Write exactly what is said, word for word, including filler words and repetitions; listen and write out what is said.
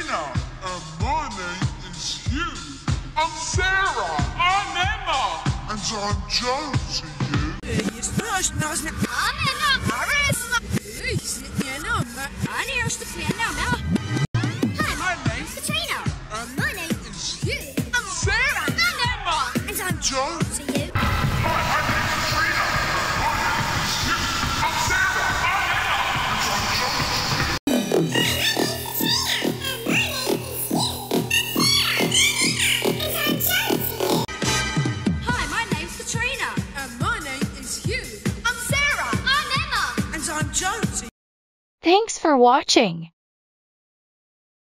Katrina. And my name is Hugh. I'm Sarah. I'm Emma. And I'm Joe to you. I'm Emma. Hi, my name's Katrina. And my name is Hugh. I'm Sarah. I'm Emma. And I'm Joe. to you. Hi, my name is Katrina. My name is Hugh. I'm Sarah. I'm Emma. And I'm Joe to you. Hi, my name's Katrina. And my name is Hugh. I'm Sarah. I'm Emma. And I'm Joe to you. Thanks for watching.